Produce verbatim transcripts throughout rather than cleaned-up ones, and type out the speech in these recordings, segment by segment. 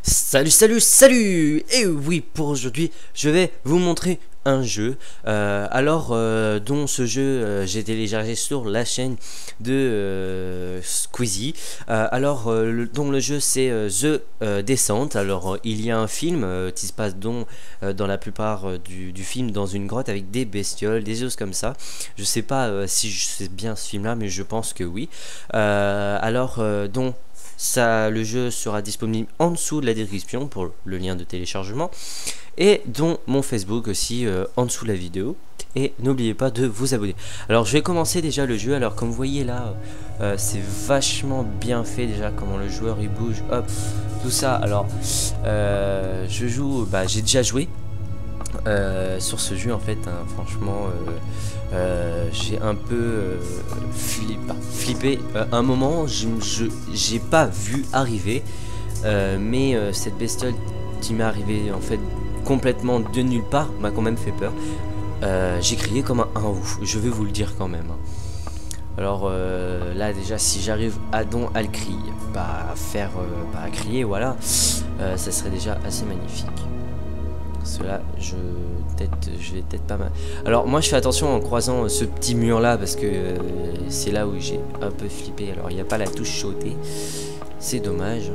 Salut, salut, salut. Et oui, pour aujourd'hui, je vais vous montrer un jeu. Euh, alors, euh, dont ce jeu, euh, j'ai téléchargé sur la chaîne de euh, Squeezie. Euh, alors, euh, le, dont le jeu, c'est euh, The euh, Descent. Alors, euh, il y a un film euh, qui se passe dont, euh, dans la plupart euh, du, du film dans une grotte avec des bestioles, des choses comme ça. Je sais pas euh, si je sais bien ce film-là, mais je pense que oui. Euh, alors, euh, dont Ça, le jeu sera disponible en dessous de la description pour le lien de téléchargement et dont mon Facebook aussi euh, en dessous de la vidéo. Et n'oubliez pas de vous abonner. Alors je vais commencer déjà le jeu. Alors comme vous voyez là, euh, c'est vachement bien fait déjà, comment le joueur il bouge, hop, tout ça. Alors euh, je joue, bah j'ai déjà joué euh, sur ce jeu en fait, hein, franchement. Euh, Euh, j'ai un peu euh, flip, flippé euh, un moment, je j'ai pas vu arriver, euh, mais euh, cette bestiole qui m'est arrivée en fait complètement de nulle part m'a quand même fait peur. Euh, j'ai crié comme un, un ouf, je vais vous le dire quand même. Alors euh, là déjà, si j'arrive à don à le crier, pas à faire, euh, pas à crier, voilà, euh, ça serait déjà assez magnifique. Cela, je peut-être, je vais peut-être pas mal. Alors moi, je fais attention en croisant ce petit mur là parce que euh, c'est là où j'ai un peu flippé. Alors il n'y a pas la touche sautée, c'est dommage.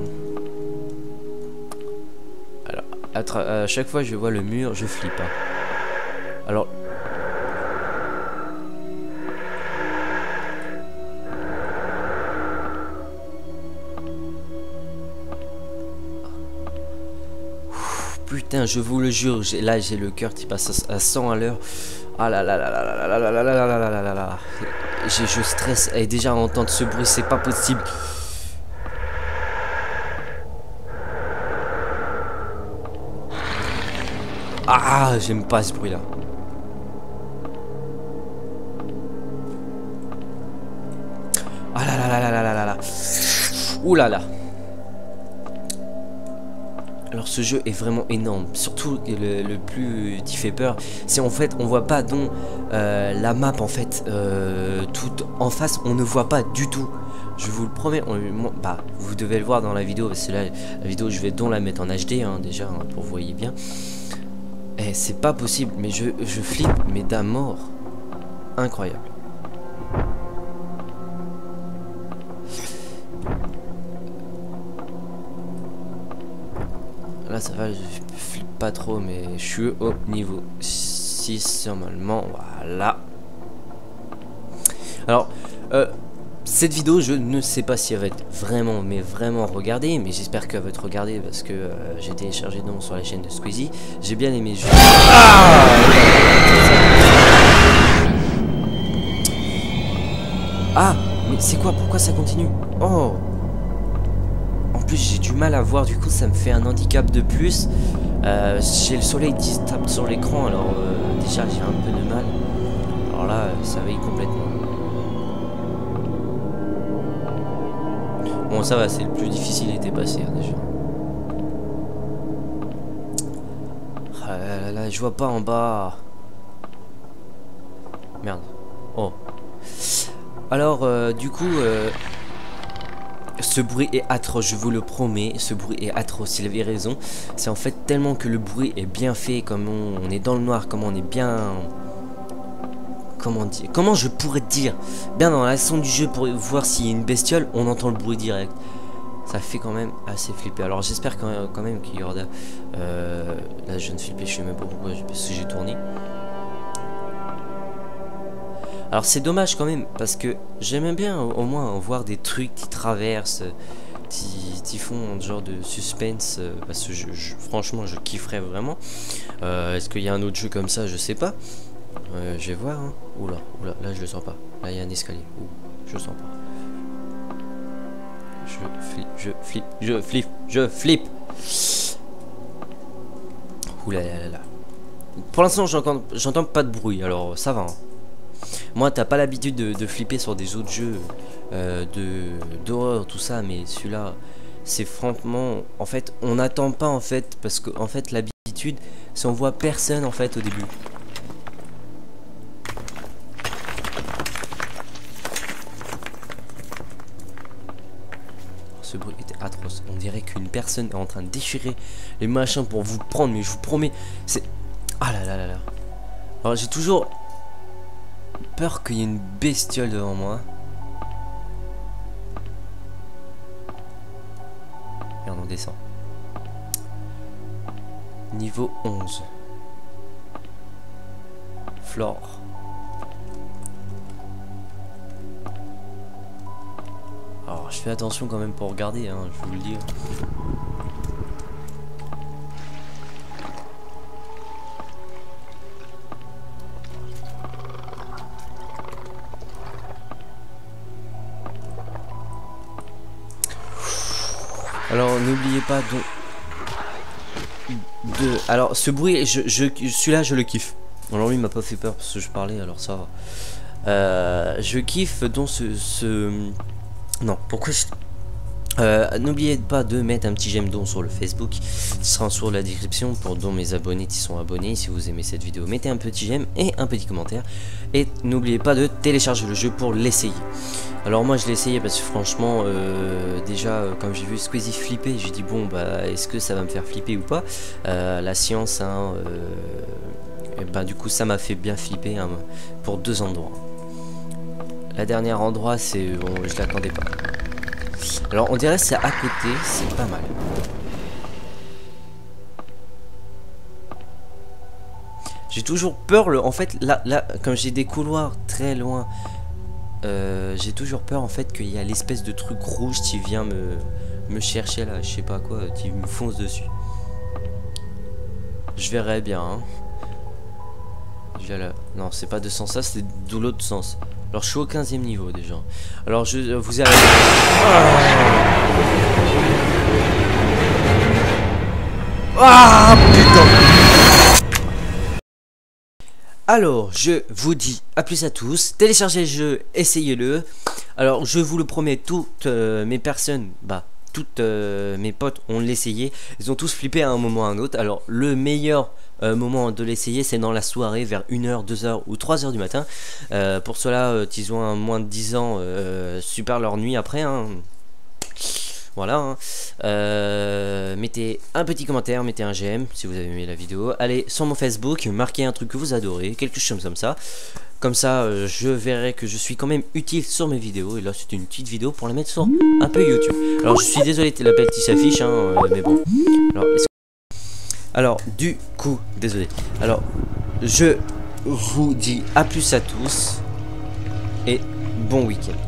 Alors à, à chaque fois que je vois le mur, je flippe. Alors putain, je vous le jure, là j'ai le cœur qui passe à cent à l'heure. Ah là là là là là là là là là là là là là là. Je stresse et déjà entendre ce bruit, c'est pas possible. Ah, j'aime pas ce bruit là. Ah là là là là là là là là. Ouh là là. Alors ce jeu est vraiment énorme, surtout le, le plus qui fait peur, c'est en fait on voit pas dont euh, la map en fait, euh, tout en face on ne voit pas du tout. Je vous le promets, on, bah, vous devez le voir dans la vidéo, parce que là la vidéo je vais donc la mettre en H D hein, déjà hein, pour vous voyez bien. Et c'est pas possible, mais je, je flippe mais d'un mort. Incroyable. Là ça va, je flippe pas trop, mais je suis au niveau six normalement, voilà. Alors, euh, cette vidéo, je ne sais pas si elle va être vraiment, mais vraiment regardée, mais j'espère qu'elle va être regardée parce que euh, j'ai téléchargé donc sur la chaîne de Squeezie. J'ai bien aimé ce jeu. Ah, ah mais c'est quoi? Pourquoi ça continue? Oh! En plus j'ai du mal à voir, du coup ça me fait un handicap de plus. euh, J'ai le soleil qui se tape sur l'écran, alors euh, déjà j'ai un peu de mal. Alors là ça veille complètement. Bon ça va, c'est le plus difficile était passé hein, déjà. Ah là, là, là, je vois pas en bas. Merde. Oh. Alors euh, du coup euh, ce bruit est atroce, je vous le promets, ce bruit est atroce, il avait raison. C'est en fait tellement que le bruit est bien fait, comme on, on est dans le noir, comment on est bien... Comment dire, comment je pourrais dire, bien dans la son du jeu pour voir s'il y a une bestiole, on entend le bruit direct. Ça fait quand même assez flipper. Alors j'espère quand même, quand même qu'il y aura... Euh, là je ne flippe, je sais même pas pourquoi, parce que j'ai tourné. Alors c'est dommage quand même, parce que j'aime bien au moins voir des trucs qui traversent, qui, qui font un genre de suspense, parce que je, je, franchement je kifferais vraiment. Euh, Est-ce qu'il y a un autre jeu comme ça? Je sais pas. Euh, je vais voir. Hein. Oula, oula, là je le sens pas. Là il y a un escalier. Ouh, je le sens pas. Je flippe, je flippe, je flippe, je flippe. Oula là là là. Pour l'instant j'entends pas de bruit, alors ça va. Hein. Moi t'as pas l'habitude de, de flipper sur des autres jeux euh, de d'horreur tout ça, mais celui-là c'est franchement en fait on n'attend pas en fait, parce que en fait l'habitude c'est on voit personne en fait au début. Ce bruit était atroce, on dirait que qu'une personne est en train de déchirer les machins pour vous prendre, mais je vous promets, c'est... Ah là là là là. Alors j'ai toujours peur qu'il y ait une bestiole devant moi. Merde, on descend. Niveau onze. Flore. Alors je fais attention quand même pour regarder, hein, je vous le dis. Alors n'oubliez pas de... de... Alors ce bruit, je, je, celui-là je le kiffe. Alors lui il m'a pas fait peur parce que je parlais, alors ça va. Euh, je kiffe donc ce... ce... Non, pourquoi je... Euh, n'oubliez pas de mettre un petit j'aime don sur le Facebook, ce sera sur la description pour dont mes abonnés qui sont abonnés. Si vous aimez cette vidéo, mettez un petit j'aime et un petit commentaire. Et n'oubliez pas de télécharger le jeu pour l'essayer. Alors moi je l'ai essayé parce que franchement euh, déjà quand j'ai vu Squeezie flipper, j'ai dit bon bah est-ce que ça va me faire flipper ou pas. euh, La science hein, euh, et bah du coup ça m'a fait bien flipper hein, pour deux endroits. La dernière endroit c'est bon, je l'attendais pas. Alors on dirait que c'est à côté, c'est pas mal. J'ai toujours peur le, en fait là, là comme j'ai des couloirs très loin, euh, j'ai toujours peur en fait qu'il y a l'espèce de truc rouge qui vient me, me chercher là, je sais pas quoi, qui me fonce dessus. Je verrai bien hein. Je vais là. Non c'est pas de sens, ça c'est de l'autre sens. Alors je suis au quinzième niveau déjà. Alors je vous avez... Ah putain. Alors je vous dis à plus à tous. Téléchargez le jeu, essayez-le. Alors je vous le promets, toutes euh, mes personnes, bah toutes euh, mes potes ont l'essayé. Ils ont tous flippé à un moment ou à un autre. Alors le meilleur euh, moment de l'essayer c'est dans la soirée vers une heure, deux heures ou trois heures du matin. euh, Pour cela euh, ils ont un moins de dix ans, euh, super leur nuit après hein. Voilà hein. euh, Mettez un petit commentaire, mettez un j'aime si vous avez aimé la vidéo. Allez sur mon Facebook, marquez un truc que vous adorez, quelque chose comme ça. Comme ça euh, je verrai que je suis quand même utile sur mes vidéos. Et là c'est une petite vidéo pour la mettre sur un peu YouTube. Alors je suis désolé la belle qui s'affiche hein, euh, mais bon. Alors, Alors du coup désolé. Alors je vous dis à plus à tous et bon week-end.